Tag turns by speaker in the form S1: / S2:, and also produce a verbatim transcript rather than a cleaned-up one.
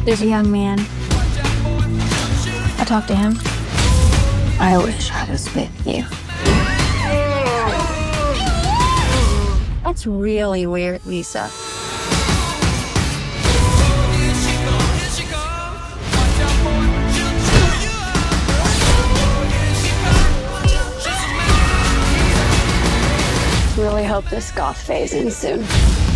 S1: There's a young man. I talked to him. I wish I was with you. That's really weird, Lisa. Really hope this goth phase ends soon.